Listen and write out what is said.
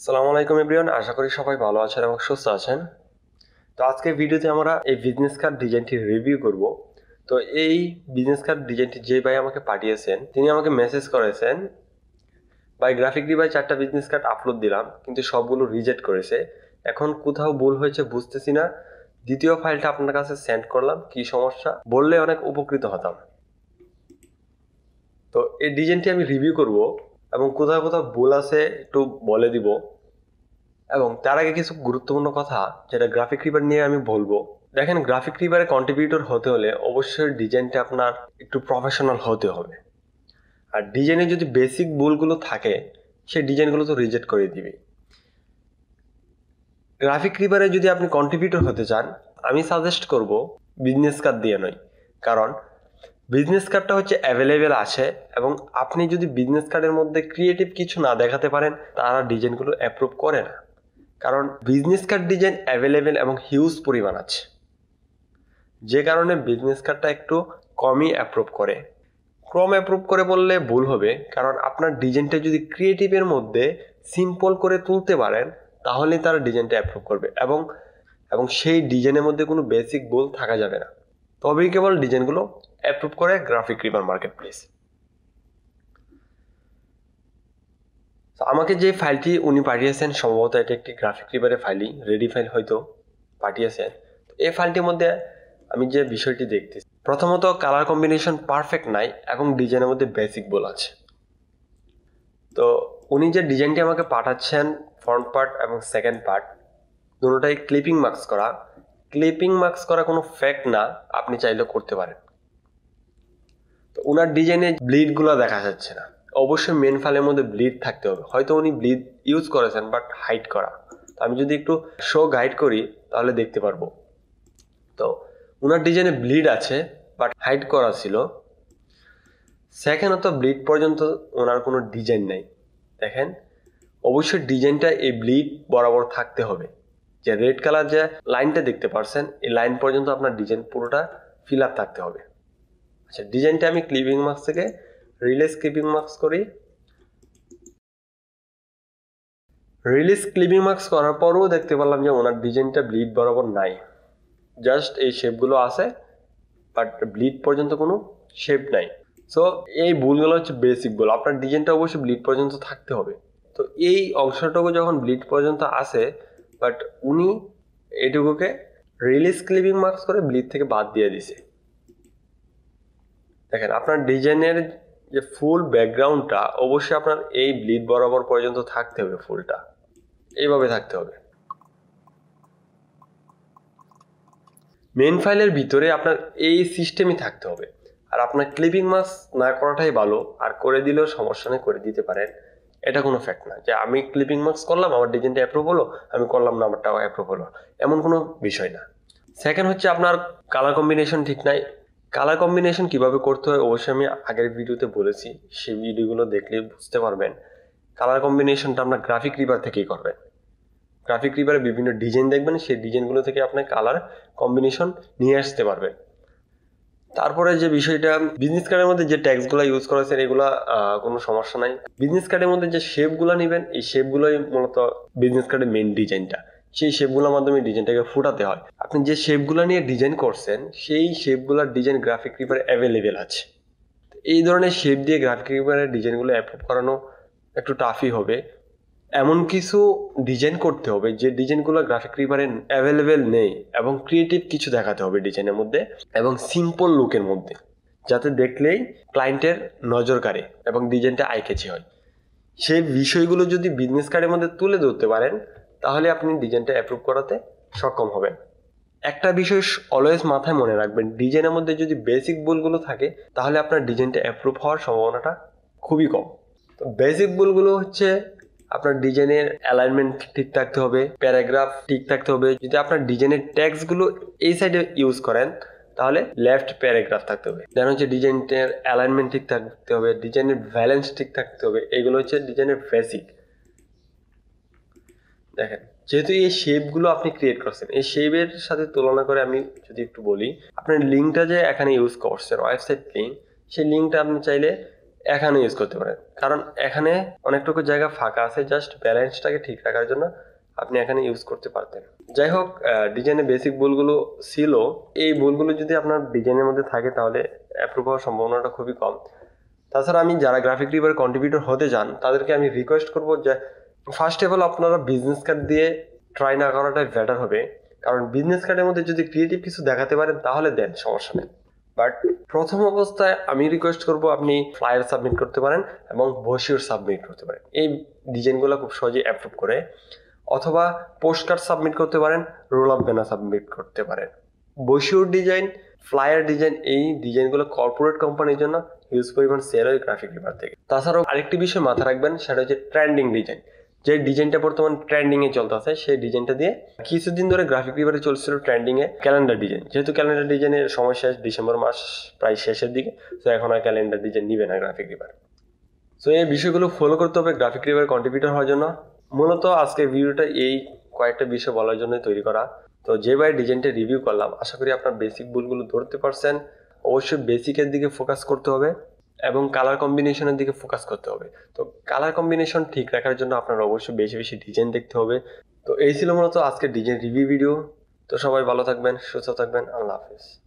আসসালামু আলাইকুম এভরিওয়ান, আশা করি সবাই ভালো আছেন এবং সুস্থ আছেন। তো আজকের ভিডিওতে আমরা এই বিজনেস কার্ড ডিজাইনটি রিভিউ করব। তো এই বিজনেস কার্ড ডিজাইনটি যে ভাই আমাকে পাঠিয়েছেন তিনি আমাকে মেসেজ করেছেন, ভাই গ্রাফিক ডিভাইস 4টা বিজনেস কার্ড আপলোড দিলাম কিন্তু সবগুলো রিজেক্ট করেছে, এখন কোথাও ভুল হয়েছে বুঝতেছি না, দ্বিতীয় ফাইলটা আপনার কাছে সেন্ড করলাম, কি সমস্যা বললে অনেক উপকৃত হতাম। তো এই ডিজাইনটি আমি রিভিউ করব এবং কোথাও কোথাও ভুল আছে একটু বলে দিব, এবং তার আগে কিছু গুরুত্বপূর্ণ কথা যেটা গ্রাফিক রিভার নিয়ে আমি বলবো। দেখেন, গ্রাফিক রিভারে কন্ট্রিবিউটর হতে হলে অবশ্যই ডিজাইনটা আপনার একটু প্রফেশনাল হতে হবে, আর ডিজাইনে যদি বেসিক ভুলগুলো থাকে সেই ডিজাইনগুলো তো রিজেক্ট করে দিবে। গ্রাফিক রিভারে যদি আপনি কন্ট্রিবিউটর হতে চান, আমি সাজেস্ট করব বিজনেস কার্ড দিয়ে নয়, কারণ বিজনেস কার্ডটা হচ্ছে অ্যাভেলেবেল আছে, এবং আপনি যদি বিজনেস কার্ডের মধ্যে ক্রিয়েটিভ কিছু না দেখাতে পারেন তারা ডিজাইনগুলো অ্যাপ্রুভ করে না, কারণ বিজনেস কার্ড ডিজাইন অ্যাভেলেবেল এবং হিউজ পরিমাণ আছে, যে কারণে বিজনেস কার্ডটা একটু কমই অ্যাপ্রুভ করে। কম অ্যাপ্রুভ করে বললে ভুল হবে, কারণ আপনার ডিজাইনটা যদি ক্রিয়েটিভের মধ্যে সিম্পল করে তুলতে পারেন তাহলে তারা ডিজাইনটা অ্যাপ্রুভ করবে, এবং এবং সেই ডিজাইনের মধ্যে কোনো বেসিক ভুল থাকা যাবে না, তবেই কেবল ডিজাইনগুলো অ্যাপ্রুভ করে গ্রাফিক রিভার মার্কেট প্লেস। আমাকে যে ফাইলটি উনি পাঠিয়েছেন সম্ভবত এটা একটি গ্রাফিক রিভারের ফাইলই, রেডি ফাইল হয়তো পাঠিয়েছেন। এই ফাইলটির মধ্যে আমি যে বিষয়টি দেখতেছি, প্রথমত কালার কম্বিনেশন পারফেক্ট নাই এবং ডিজাইনের মধ্যে বেসিক ভুল আছে। তো উনি যে ডিজাইনটি আমাকে পাঠাচ্ছেন ফ্রন্ট পার্ট এবং সেকেন্ড পার্ট দুটোটাই ক্লিপিং মার্কস করা কোনো ফ্যাক্ট না, আপনি চাইলেও করতে পারেন। তো ওনার ডিজাইনে ব্লিডগুলো দেখা যাচ্ছে না, অবশ্যই মেন ফাইলের মধ্যে ব্লিড থাকতে হবে, হয়তো উনি ব্লিড ইউজ করেছেন বাট হাইড করা। তো আমি যদি একটু শো গাইড করি তাহলে দেখতে পারবো। তো ওনার ডিজাইনে ব্লিড আছে বাট হাইড করা ছিল। সেকেন্ডত ব্লিড পর্যন্ত ওনার কোনো ডিজাইন নেই। দেখেন, অবশ্যই ডিজাইনটা এই ব্লিড বরাবর থাকতে হবে, যে রেড কালার যে লাইনটা দেখতে পারছেন এই লাইন পর্যন্ত আপনার ডিজাইন পুরোটা ফিল আপ থাকতে হবে। আচ্ছা, ডিজাইনটা আমি ক্লিপিং মার্কস থেকে রিলিজ ক্লিপিং মার্কস করি। রিলিজ ক্লিপিং মার্কস করার পরও দেখতে পারলাম যে ওনার ডিজাইনটা ব্লিড বরাবর নাই, জাস্ট এই শেপগুলো আছে বাট ব্লিড পর্যন্ত কোনো শেপ নাই। সো এই ভুলগুলো হচ্ছে বেসিক ভুল, আপনার ডিজাইনটা অবশ্যই ব্লিড পর্যন্ত থাকতে হবে। তো এই অংশটুকু যখন ব্লিড পর্যন্ত আসে বাট উনি এটুকুকে রিলিজ ক্লিপিং মার্কস করে ব্লিড থেকে বাদ দিয়ে দিছে। দেখেন, আপনার ডিজাইনের যে ফুল ব্যাকগ্রাউন্ডটা অবশ্যই আপনার এই ব্লিড বরাবর পর্যন্ত থাকতে হবে, ফুলটা এইভাবে থাকতে হবে। মেন ফাইলের ভিতরে আপনার এই সিস্টেমই থাকতে হবে, আর আপনার ক্লিপিং মার্কস না করাটাই ভালো, আর করে দিলেও সমস্যা নেই, করে দিতে পারেন। এটা কোনো ফ্যাক্ট না যে আমি ক্লিপিং মার্কস করলাম আমার ডিজাইনটা অ্যাপ্রুভ হলো, আমি করলাম না আমারটাও অ্যাপ্রুভ হলো, এমন কোনো বিষয় না। সেকেন্ড হচ্ছে আপনার কালার কম্বিনেশন ঠিক নাই। কালার কম্বিনেশন কিভাবে করতে হয় অবশ্যই আমি আগের ভিডিওতে বলেছি, সেই ভিডিওগুলো দেখলে বুঝতে পারবেন। কালার কম্বিনেশনটা আপনার গ্রাফিক রিভার থেকেই করবেন। গ্রাফিক রিভারে বিভিন্ন ডিজাইন দেখবেন, সেই ডিজাইনগুলো থেকে আপনি কালার কম্বিনেশন নিয়ে আসতে পারবেন। তারপরে যে বিষয়টা, বিজনেস কার্ডের মধ্যে যে ট্যাক্সগুলো ইউজ করেছেন এগুলা কোনো সমস্যা নাই। বিজনেস কার্ডের মধ্যে যে শেপগুলো নেবেন এই শেপগুলোই মূলত বিজনেস কার্ডের মেইন ডিজাইনটা, সেই শেপগুলোর মাধ্যমে ডিজাইনটাকে ফুটাতে হয়। আপনি যে শেপগুলো নিয়ে ডিজাইন করছেন সেই শেপগুলোর ডিজাইন গ্রাফিক রিভারে অ্যাভেলেবেল আছে। এই ধরনের শেপ দিয়ে গ্রাফিক রিভারের ডিজাইনগুলো অ্যাপ্রুভ করানো একটু টাফই হবে। এমন কিছু ডিজাইন করতে হবে যে ডিজাইনগুলো গ্রাফিক রিভারে অ্যাভেলেবেল নেই, এবং ক্রিয়েটিভ কিছু দেখাতে হবে ডিজাইনের মধ্যে এবং সিম্পল লুকের মধ্যে, যাতে দেখলেই ক্লায়েন্টের নজর কাড়ে এবং ডিজাইনটা আইকেছি হয়। সেই বিষয়গুলো যদি বিজনেস কার্ডের মধ্যে তুলে ধরতে পারেন তাহলে আপনি ডিজাইনটা অ্যাপ্রুভ করাতে সক্ষম হবেন। একটা বিষয় অলওয়েজ মাথায় মনে রাখবেন, ডিজাইনের মধ্যে যদি বেসিক ভুলগুলো থাকে তাহলে আপনার ডিজাইনটা অ্যাপ্রুভ হওয়ার সম্ভাবনাটা খুবই কম। তো বেসিক ভুলগুলো হচ্ছে আপনার ডিজাইনের অ্যালাইনমেন্ট ঠিক থাকতে হবে, প্যারাগ্রাফ ঠিক থাকতে হবে। যদি আপনার ডিজাইনের ট্যাক্সগুলো এই সাইডে ইউজ করেন তাহলে লেফট প্যারাগ্রাফ থাকতে হবে। দেন হচ্ছে ডিজাইনের অ্যালাইনমেন্ট ঠিক থাকতে হবে, ডিজাইনের ব্যালেন্স ঠিক থাকতে হবে, এগুলো হচ্ছে ডিজাইনের বেসিক। দেখেন, যেহেতু এই শেপগুলো আপনি ক্রিয়েট করছেন, এই শেপের সাথে তুলনা করে আমি যদি একটু বলি, আপনার লিঙ্কটা যে এখানে ইউজ করছেন ওয়েবসাইট লিঙ্ক, সেই লিঙ্কটা আপনি চাইলে এখানে ইউজ করতে পারেন, কারণ এখানে অনেকটুকু জায়গা ফাঁকা আছে, জাস্ট ব্যালেন্সটাকে ঠিক রাখার জন্য আপনি এখানে ইউজ করতে পারতেন। যাই হোক, ডিজাইনের বেসিক ভুলগুলো ছিল। এই ভুলগুলো যদি আপনার ডিজাইনের মধ্যে থাকে তাহলে অ্যাপ্রুভ হওয়ার সম্ভাবনাটা খুবই কম। তাছাড়া আমি যারা গ্রাফিক ডিজাইনার কন্ট্রিবিউটর হতে চান তাদেরকে আমি রিকোয়েস্ট করব যে ফার্স্ট অফ অল আপনারা বিজনেস কার্ড দিয়ে ট্রাই না করাটাই বেটার হবে, কারণ বিজনেস কার্ডের মধ্যে যদি ক্রিয়েটিভ কিছু দেখাতে পারেন তাহলে দেন, সমস্যা নেই। বাট প্রথম অবস্থায় আমি রিকোয়েস্ট করব আপনি ফ্লায়ার সাবমিট করতে পারেন এবং ব্রোশিওর সাবমিট করতে পারেন, এই ডিজাইনগুলো খুব সহজেই অ্যাপ্রুভ করে। অথবা পোস্ট কার্ড সাবমিট করতে পারেন, রোল আপ ব্যানার সাবমিট করতে পারেন। ব্রোশিওর ডিজাইন, ফ্লায়ার ডিজাইন, এই ডিজাইনগুলো কর্পোরেট কোম্পানির জন্য হিউজ পরিমাণ সেল হয় গ্রাফিক ডিজাইনার থেকে। তাছাড়াও আরেকটি বিষয় মাথায় রাখবেন, সেটা হচ্ছে ট্রেন্ডিং ডিজাইন। যে ডিজাইনটা বর্তমান ট্রেন্ডিং এ চলতেছে সেই ডিজাইনটা দিয়ে কিছুদিন ধরে গ্রাফিক ডিজাইনে চলছিল ট্রেন্ডিং এ ক্যালেন্ডার ডিজাইন। যেহেতু ক্যালেন্ডার ডিজাইনের সময় শেষ, ডিসেম্বর মাস প্রায় শেষের দিকে, তো এখন আর ক্যালেন্ডার ডিজাইন নিবে না গ্রাফিক ডিজাইনার। সো এই বিষয়গুলো ফলো করতে হবে গ্রাফিক ডিজাইনার কন্ট্রিবিউটর হওয়ার জন্য। মূলত আজকে ভিডিওটা এই কয়েকটা বিষয় বলার জন্য তৈরি করা। তো যেভাবে ডিজাইনটা রিভিউ করলাম, আশা করি আপনার বেসিক ভুলগুলো ধরতে পারছেন। অবশ্যই বেসিকের দিকে ফোকাস করতে হবে এবং কালার কম্বিনেশনের দিকে ফোকাস করতে হবে। তো কালার কম্বিনেশন ঠিক রাখার জন্য আপনার অবশ্যই বেশি বেশি ডিজাইন দেখতে হবে। তো এই ছিল মূলত আজকে ডিজাইন রিভিউ ভিডিও। তো সবাই ভালো থাকবেন, সুস্থ থাকবেন, আল্লাহ হাফেজ।